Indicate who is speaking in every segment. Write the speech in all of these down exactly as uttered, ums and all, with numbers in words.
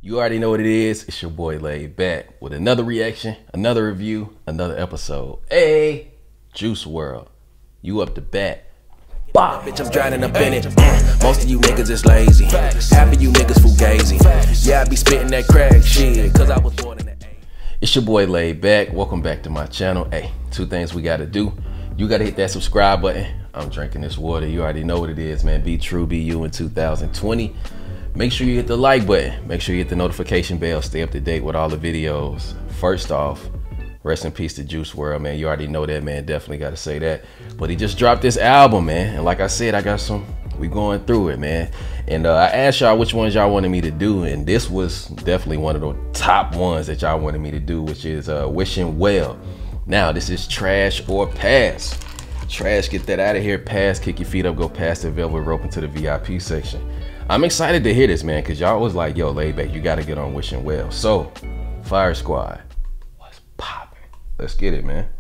Speaker 1: You already know what it is. It's your boy Laid back with another reaction, another review, another episode. Hey, Juice world, you up to bat. Bah.
Speaker 2: Bitch, I'm drowning up in it. Mm. Most of you niggas is lazy. Half of you niggas fugazi. Yeah, I be spitting that crack shit, cause I was born in the A.
Speaker 1: It's your boy Laid back. Welcome back to my channel. Hey, two things we gotta do. You gotta hit that subscribe button. I'm drinking this water. You already know what it is, man. Be true, be you in two thousand twenty. Make sure you hit the like button. Make sure you hit the notification bell. Stay up to date with all the videos. First off, rest in peace to Juice world, man. You already know that, man. Definitely got to say that. But he just dropped this album, man. And like I said, I got some, we going through it, man. And uh, I asked y'all which ones y'all wanted me to do. And this was definitely one of the top ones that y'all wanted me to do, which is uh, Wishing Well. Now, this is Trash or Pass. Trash, get that out of here. Pass, kick your feet up, go past the velvet rope into the V I P section. I'm excited to hear this, man, because y'all was like, yo, Laid back, you got to get on Wishing Well. So, Fire Squad, what's poppin'? Let's get it, man.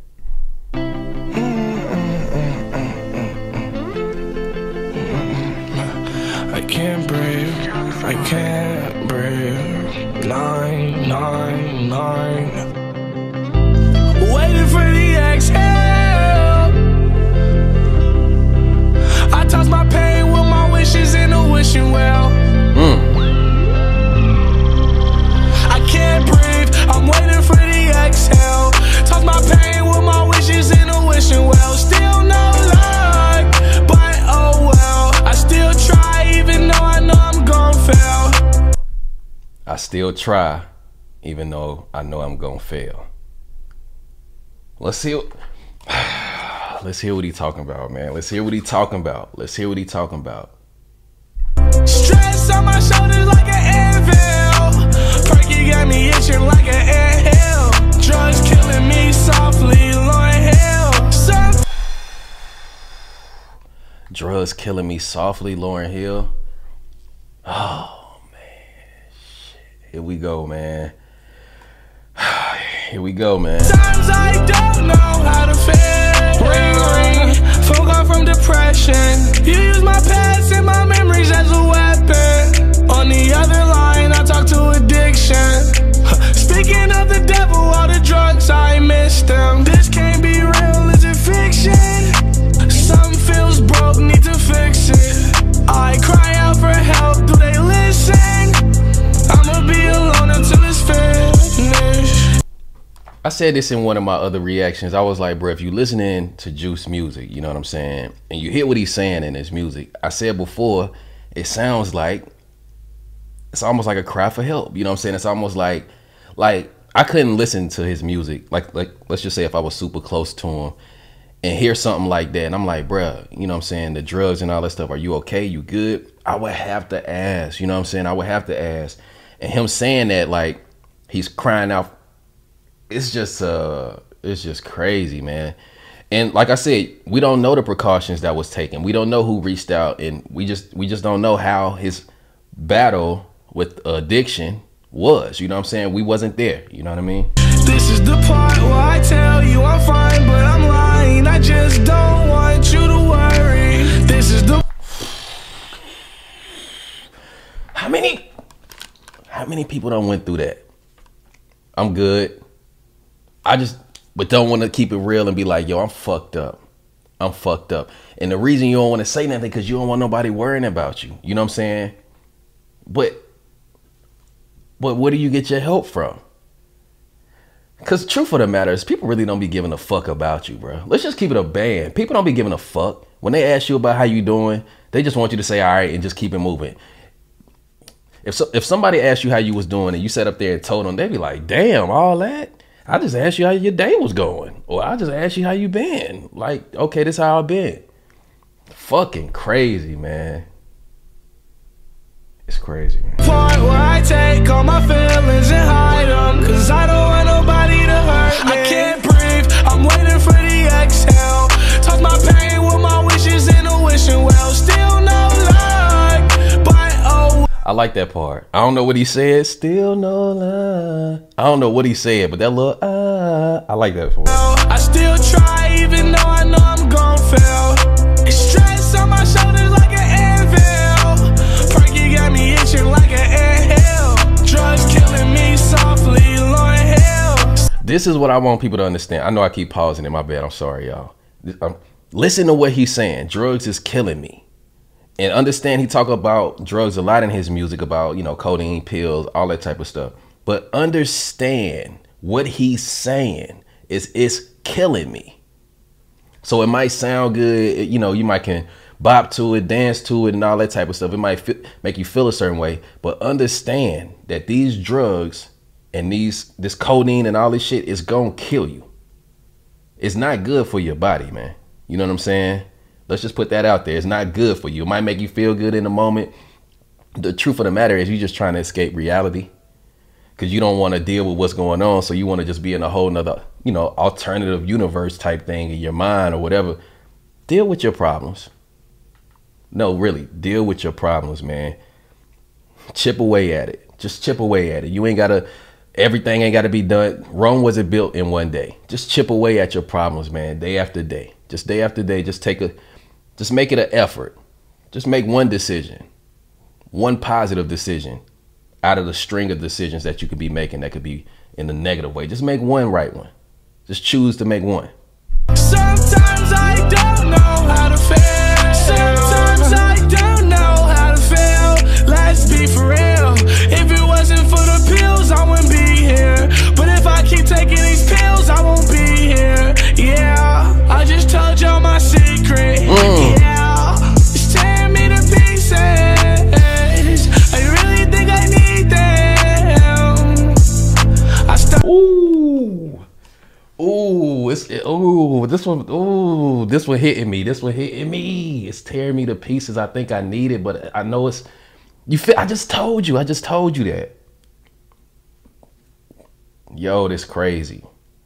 Speaker 3: I can't breathe, I can't breathe. Nine, nine, nine. Waiting for the exhale. I toss my pain with my wishes in a wishing well.
Speaker 1: Mm.
Speaker 3: I can't breathe, I'm waiting for the exhale. Toss my pain with my wishes in a wishing well. Still no luck, but oh well. I still try even though I know I'm gon' fail.
Speaker 1: I still try, even though I know I'm gonna fail. Let's see what, let's hear what he talking about, man. Let's hear what he talking about. Let's hear what he talking about.
Speaker 3: Stress on my shoulders like an anvil. Perky got me itching like an anthill. Drugs killing me softly, Lauryn Hill. Some
Speaker 1: Drugs killing me softly, Lauryn Hill. Oh man, shit. Here we go, man. Here we go, man.
Speaker 3: Times I don't know how to feel. Ring, ring, folk off from depression. You use my past and my memories as a weapon. On the other line, I talk to addiction. Speaking of the devil, all the drugs, I miss them. This can't be real, is it fiction? Something feels broke, need to fix it. I cry out for help, do they listen? I'ma be alone until it's finished.
Speaker 1: I said this in one of my other reactions. I was like, bro, if you listening to Juice music, you know what I'm saying, and you hear what he's saying in his music, I said before, it sounds like it's almost like a cry for help. You know what I'm saying? It's almost like, like I couldn't listen to his music. Like, like let's just say if I was super close to him and hear something like that, and I'm like, bro, you know what I'm saying, the drugs and all that stuff, are you okay? You good? I would have to ask, you know what I'm saying? I would have to ask. And him saying that, like, he's crying out, it's just uh it's just crazy, man. And like I said, we don't know the precautions that was taken. We don't know who reached out, and we just we just don't know how his battle with addiction was. You know what I'm saying? We wasn't there. You know what I mean?
Speaker 3: This is the part where I tell you I'm fine, but I'm lying. I just don't want you to worry. This is the
Speaker 1: How many how many people done went through that? I'm good. I just, but don't want to keep it real and be like, yo, I'm fucked up. I'm fucked up. And the reason you don't want to say nothing because you don't want nobody worrying about you. You know what I'm saying? But, but where do you get your help from? Because truth of the matter is, people really don't be giving a fuck about you, bro. Let's just keep it a band. People don't be giving a fuck. When they ask you about how you doing, they just want you to say, all right, and just keep it moving. If so, if somebody asked you how you was doing and you sat up there and told them, they'd be like, damn, all that? I just asked you how your day was going. Or I just asked you how you been. Like, okay, this how I been. Fucking crazy, man. It's crazy, man.
Speaker 3: Part where I take all my feelings and hide them, cause I don't want nobody to hurt me. I can't breathe, I'm waiting for the exhale. Toss my pain with my wishes in a wishing well. Still no luck, but oh.
Speaker 1: I like that part. I don't know what he said. Still no love. I don't know what he said, but that little ah, I like that for him.
Speaker 3: I still try even though I know I'm gon' fail. It's stress on my shoulders like an anvil. Perky got me itching like an anthill. Drugs
Speaker 1: this is what I want people to understand. I know I keep pausing in my bad. I'm sorry, y'all. Um, listen to what he's saying. Drugs is killing me. And understand he talk about drugs a lot in his music, about, you know, codeine, pills, all that type of stuff. But understand what he's saying is it's killing me. So it might sound good. You know, you might can bop to it, dance to it, and all that type of stuff. It might fit, make you feel a certain way. But understand that these drugs and these this codeine and all this shit is gonna kill you. It's not good for your body, man. You know what I'm saying? Let's just put that out there. It's not good for you. It might make you feel good in the moment. The truth of the matter is you're just trying to escape reality because you don't want to deal with what's going on. So you want to just be in a whole nother, you know, alternative universe type thing in your mind or whatever. Deal with your problems. No, really, deal with your problems, man. Chip away at it. Just chip away at it. You ain't got to, everything ain't got to be done. Rome wasn't built in one day. Just chip away at your problems, man, day after day. Just day after day, just take a, just make it an effort. Just make one decision, one positive decision out of the string of decisions that you could be making that could be in the negative way. Just make one right one. Just choose to make one.
Speaker 3: Sometimes I don't know how to feel. Sometimes I don't know how to feel. Let's be for real. If it wasn't for the pills, I wouldn't be here. But if I keep taking these pills, I won't be here. Yeah, I just told y'all my secret. Mm. Yeah, it's tearing me to pieces. I really think I need them. I start.
Speaker 1: Ooh. Ooh, it's ooh, this one, ooh, this one hitting me. This one hitting me. It's tearing me to pieces. I think I need it, but I know it's, you feel, I just told you, I just told you that. Yo, this crazy.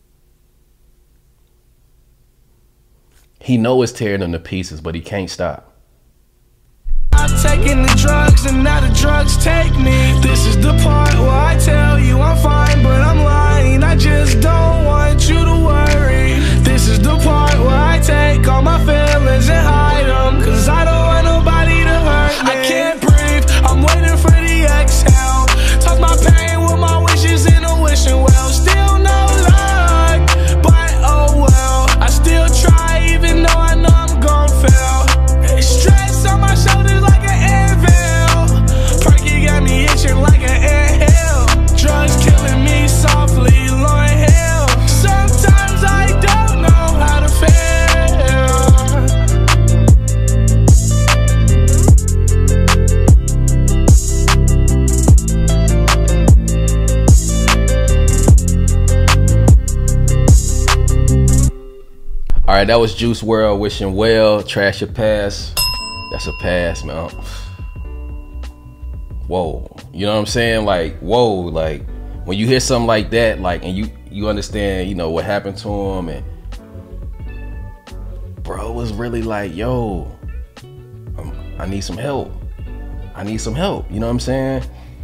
Speaker 1: He know it's tearing him to pieces, but he can't stop.
Speaker 3: I'm taking the drugs and now the drugs take me. This is the part where I tell you I'm fine, but I'm lying. I just don't want you to worry. This is the part where I take all my feelings and hide them, cause I don't want nobody to hurt me. I can't breathe, I'm waiting for the exhale. Talk my pain with my wishes in a wishing well. Still no luck, but oh well. I still try even though I know I'm gon' fail. Stress on my shoulders like an anvil. Perky got me itching like an anthill. Drugs killing me softly, Lauryn Hill. Sometimes I don't know how to feel.
Speaker 1: All right, that was Juice world, Wishing Well, Trash Your Past. That's a pass, man. Whoa, you know what I'm saying? Like, whoa, like when you hear something like that, like, and you you understand, you know, what happened to him, and bro was really like, yo, I'm, I need some help. I need some help. You know what I'm saying?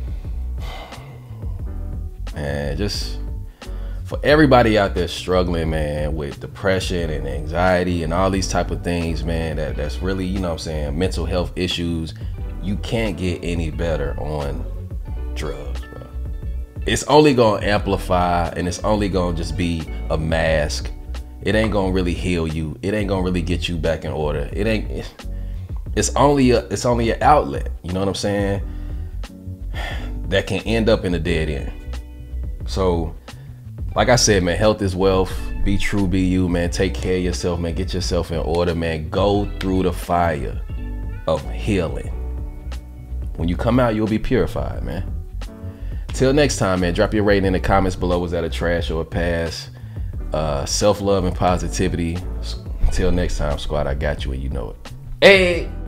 Speaker 1: And just for everybody out there struggling, man, with depression and anxiety and all these type of things, man, that, that's really, you know what I'm saying, mental health issues, you can't get any better on drugs, bro. It's only gonna amplify, and it's only gonna just be a mask. It ain't gonna really heal you. It ain't gonna really get you back in order. It ain't, it's only a, it's only an outlet, you know what I'm saying, that can end up in a dead end. So, like I said, man, health is wealth. Be true, be you, man. Take care of yourself, man. Get yourself in order, man. Go through the fire of healing. When you come out, you'll be purified, man. Till next time, man, drop your rating in the comments below. Was that a trash or a pass? Uh, self-love and positivity. Till next time, squad, I got you and you know it. Hey!